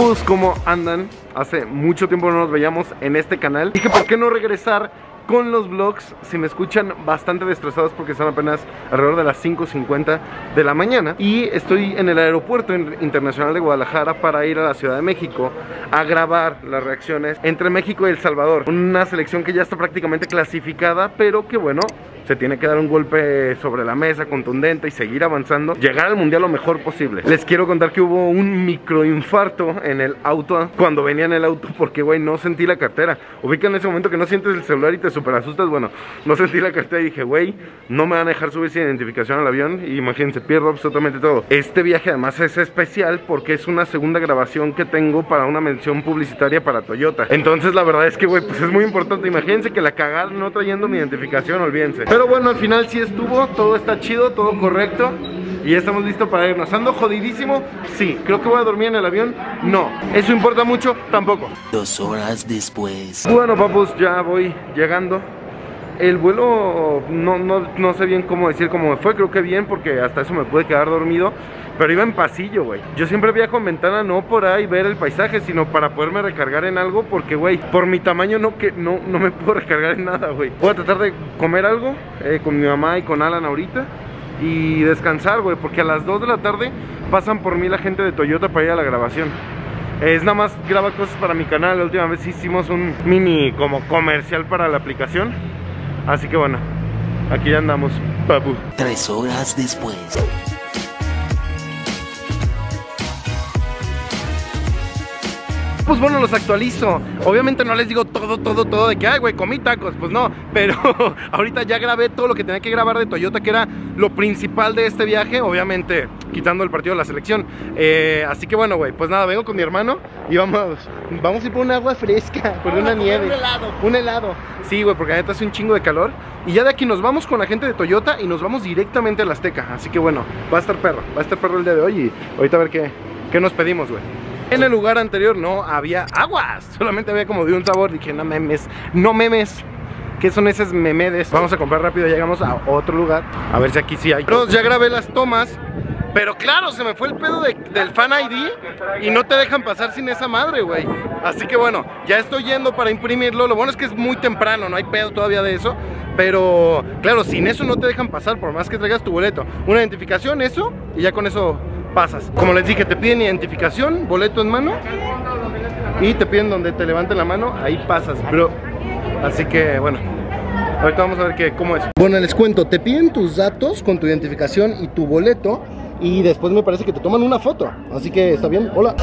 Papus, ¿cómo andan? Hace mucho tiempo no nos veíamos en este canal. Dije, ¿por qué no regresar con los vlogs? Si me escuchan bastante destrozados porque son apenas alrededor de las 5:50 de la mañana. Y estoy en el aeropuerto internacional de Guadalajara para ir a la Ciudad de México a grabar las reacciones entre México y El Salvador. Una selección que ya está prácticamente clasificada, pero que bueno, se tiene que dar un golpe sobre la mesa contundente y seguir avanzando, llegar al mundial lo mejor posible. Les quiero contar que hubo un microinfarto en el auto cuando venía en el auto porque, güey, no sentí la cartera. Ubica en ese momento que no sientes el celular y te super asustas. Bueno, no sentí la cartera y dije, güey, no me van a dejar subir sin identificación al avión. Y imagínense, pierdo absolutamente todo. Este viaje además es especial porque es una segunda grabación que tengo para una mención publicitaria para Toyota. Entonces la verdad es que, güey, pues es muy importante. Imagínense que la cagaron no trayendo mi identificación, olvídense. Pero bueno, al final sí estuvo, todo está chido, todo correcto. Y ya estamos listos para irnos. ¿Ando jodidísimo? Sí. ¿Creo que voy a dormir en el avión? No. ¿Eso importa mucho? Tampoco. 2 horas después. Bueno, papus, ya voy llegando. El vuelo no sé bien cómo decir cómo me fue. Creo que bien, porque hasta eso me pude quedar dormido. Pero iba en pasillo, güey. Yo siempre viajo en ventana, no por ahí ver el paisaje, sino para poderme recargar en algo. Porque, güey, por mi tamaño no me puedo recargar en nada, güey. Voy a tratar de comer algo con mi mamá y con Alan ahorita y descansar, güey, porque a las 2 de la tarde pasan por mí la gente de Toyota para ir a la grabación. Es nada más grabar cosas para mi canal. La última vez hicimos un mini como comercial para la aplicación. Así que bueno, aquí ya andamos, papu. 3 horas después. Pues bueno, los actualizo. Obviamente no les digo todo de que, ay, güey, comí tacos. Pues no, pero ahorita ya grabé todo lo que tenía que grabar de Toyota, que era lo principal de este viaje. Obviamente, quitando el partido de la selección. Así que bueno, güey, pues nada, vengo con mi hermano y vamos a ir por una agua fresca, por una nieve. Un helado. Sí, güey, porque la neta hace un chingo de calor. Y ya de aquí nos vamos con la gente de Toyota y nos vamos directamente a la Azteca. Así que bueno, va a estar perro el día de hoy. Y ahorita a ver qué nos pedimos, güey. En el lugar anterior no había aguas, solamente había como de un sabor. Dije, no memes, ¿qué son esos memedes? Vamos a comprar rápido, llegamos a otro lugar, a ver si aquí sí hay. Pero ya grabé las tomas, pero claro, se me fue el pedo del Fan ID y no te dejan pasar sin esa madre, güey. Así que bueno, ya estoy yendo para imprimirlo. Lo bueno es que es muy temprano, no hay pedo todavía de eso. Pero claro, sin eso no te dejan pasar, por más que traigas tu boleto. Una identificación, eso, y ya con eso pasas. Como les dije, te piden identificación, boleto en mano y te piden donde te levanten la mano, ahí pasas, bro. Así que bueno, ahorita vamos a ver cómo es. Bueno, les cuento, te piden tus datos con tu identificación y tu boleto y después me parece que te toman una foto. Así que está bien, hola.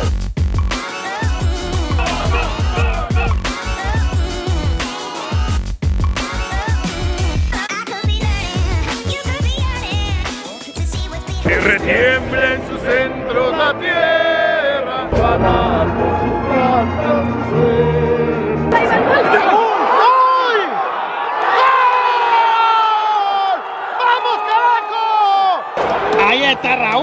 Que retiembla en su centro la tierra. ¡Vamos, carajo! ¡Ahí está Raúl!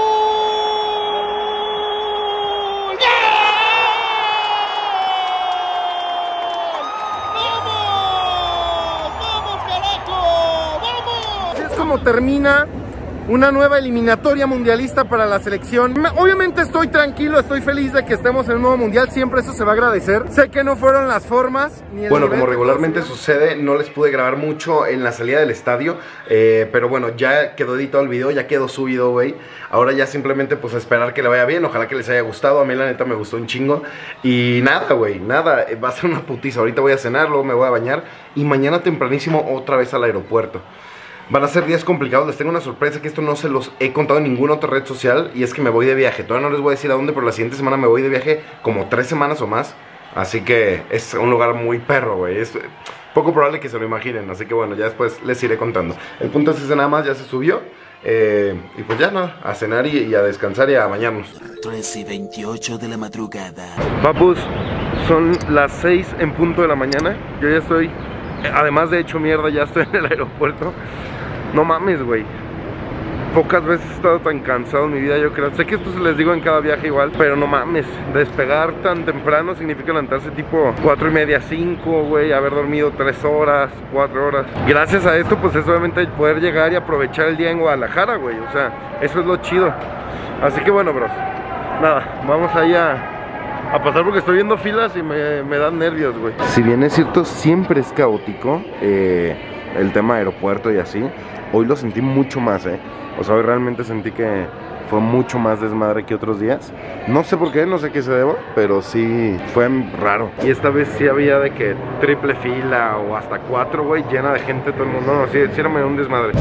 ¡Vamos, carajo! ¡Vamos! Así es como termina una nueva eliminatoria mundialista para la selección. Obviamente estoy tranquilo, estoy feliz de que estemos en un nuevo mundial. Siempre eso se va a agradecer. Sé que no fueron las formas ni el bueno, nivel, como regularmente sucede, no les pude grabar mucho en la salida del estadio, pero bueno, ya quedó editado el video, ya quedó subido, güey. Ahora ya simplemente pues esperar que le vaya bien. Ojalá que les haya gustado. A mí la neta me gustó un chingo. Y nada, güey, nada, va a ser una putiza. Ahorita voy a cenar, luego me voy a bañar y mañana tempranísimo otra vez al aeropuerto. Van a ser días complicados, les tengo una sorpresa que esto no se los he contado en ninguna otra red social. Y es que me voy de viaje, todavía no les voy a decir a dónde, pero la siguiente semana me voy de viaje como 3 semanas o más. Así que es un lugar muy perro, güey. Es poco probable que se lo imaginen, así que bueno, ya después les iré contando. El punto es ese nada más, ya se subió. Y pues ya nada, a cenar y a descansar y a bañarnos. 3:28 de la madrugada. Papus, son las 6 en punto de la mañana. Yo ya estoy, además de hecho mierda, ya estoy en el aeropuerto. No mames, güey. Pocas veces he estado tan cansado en mi vida, yo creo. Sé que esto se les digo en cada viaje igual, pero no mames, despegar tan temprano significa levantarse tipo 4:30, 5, güey. Haber dormido 3 horas, 4 horas. Gracias a esto, pues es obviamente poder llegar y aprovechar el día en Guadalajara, güey. O sea, eso es lo chido. Así que bueno, bros, nada, vamos allá a pasar porque estoy viendo filas y me dan nervios, güey. Si bien es cierto, siempre es caótico el tema aeropuerto y así, hoy lo sentí mucho más, o sea, hoy realmente sentí que fue mucho más desmadre que otros días. No sé por qué, no sé qué se deba, pero sí fue raro. Y esta vez sí había de que triple fila o hasta 4, güey, llena de gente, todo el mundo. No, sí era medio un desmadre.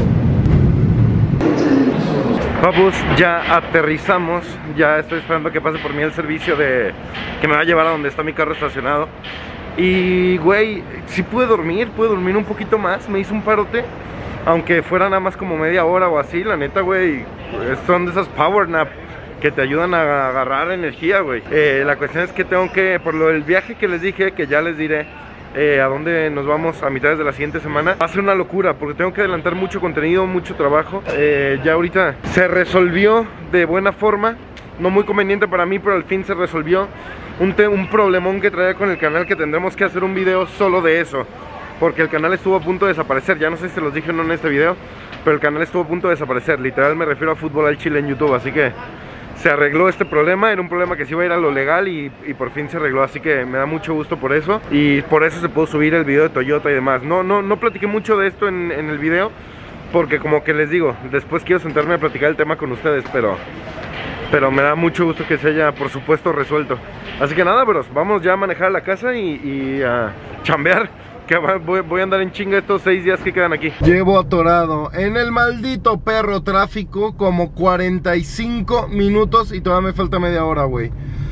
Papus, ya aterrizamos. Ya estoy esperando que pase por mí el servicio que me va a llevar a donde está mi carro estacionado. Y, güey, sí pude dormir un poquito más. Me hice un parote, aunque fuera nada más como media hora o así. La neta, güey, son de esas power nap que te ayudan a agarrar energía, güey. La cuestión es que tengo que, por lo del viaje que les dije, que ya les diré a dónde nos vamos a mitades de la siguiente semana, va a ser una locura porque tengo que adelantar mucho contenido, mucho trabajo. Ya ahorita se resolvió de buena forma, no muy conveniente para mí, pero al fin se resolvió un problemón que traía con el canal, que tendremos que hacer un video solo de eso, porque el canal estuvo a punto de desaparecer. Ya no sé si se los dije o no en este video, pero el canal estuvo a punto de desaparecer. Literal me refiero a Fútbol al Chile en YouTube, así que se arregló este problema. Era un problema que se iba a ir a lo legal y por fin se arregló, así que me da mucho gusto por eso. Y por eso se pudo subir el video de Toyota y demás. No platiqué mucho de esto en el video, porque como que les digo, después quiero sentarme a platicar el tema con ustedes, pero me da mucho gusto que se haya, por supuesto, resuelto. Así que nada, bros, vamos ya a manejar a la casa y a chambear, que voy a andar en chinga estos 6 días que quedan aquí. Llevo atorado en el maldito perro tráfico como 45 minutos y todavía me falta media hora, güey.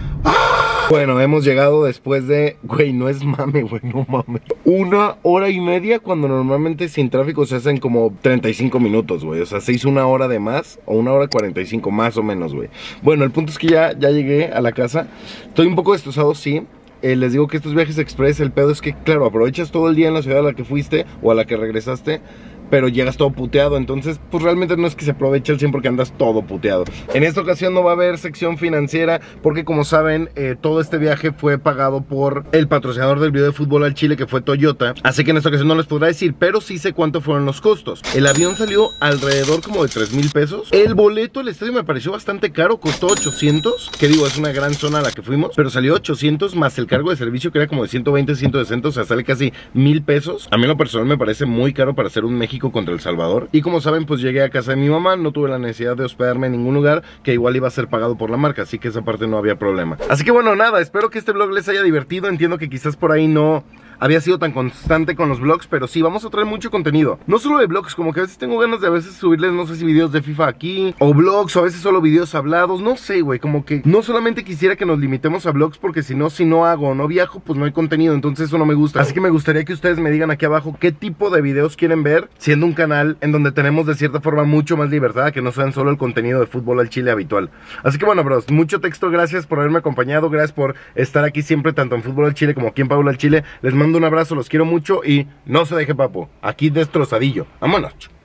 Bueno, hemos llegado después de, güey, no es mame, güey, no mames, 1 hora y media, cuando normalmente sin tráfico se hacen como 35 minutos, güey. O sea, se hizo 1 hora de más, o 1 hora 45 más o menos, güey. Bueno, el punto es que ya llegué a la casa. Estoy un poco destrozado, sí. Les digo que estos viajes express, el pedo es que, claro, aprovechas todo el día en la ciudad a la que fuiste o a la que regresaste, pero llegas todo puteado. Entonces, pues realmente no es que se aproveche al 100 porque andas todo puteado. En esta ocasión no va a haber sección financiera porque, como saben, todo este viaje fue pagado por el patrocinador del video de Fútbol al Chile, que fue Toyota. Así que en esta ocasión no les podrá decir, pero sí sé cuánto fueron los costos. El avión salió alrededor como de 3,000 pesos. El boleto al estadio me pareció bastante caro, costó 800, que digo, es una gran zona a la que fuimos, pero salió 800 más el cargo de servicio, que era como de 120, 160, o sea, sale casi 1,000 pesos. A mí en lo personal me parece muy caro para hacer un México contra El Salvador. Y como saben, pues llegué a casa de mi mamá, no tuve la necesidad de hospedarme en ningún lugar, que igual iba a ser pagado por la marca, así que esa parte no había problema. Así que bueno, nada, espero que este vlog les haya divertido. Entiendo que quizás por ahí no había sido tan constante con los vlogs, pero sí, vamos a traer mucho contenido. No solo de vlogs, como que a veces tengo ganas de a veces subirles, no sé si videos de FIFA aquí, o vlogs, o a veces solo videos hablados, no sé, güey, como que no solamente quisiera que nos limitemos a vlogs, porque si no hago o no viajo, pues no hay contenido, entonces eso no me gusta. Así que me gustaría que ustedes me digan aquí abajo qué tipo de videos quieren ver, siendo un canal en donde tenemos de cierta forma mucho más libertad, que no sean solo el contenido de Fútbol al Chile habitual. Así que bueno, bros, mucho texto, gracias por haberme acompañado, gracias por estar aquí siempre, tanto en Fútbol al Chile como aquí en Paula al Chile. Les mando un abrazo, los quiero mucho y no se deje, papo, aquí destrozadillo. Vámonos.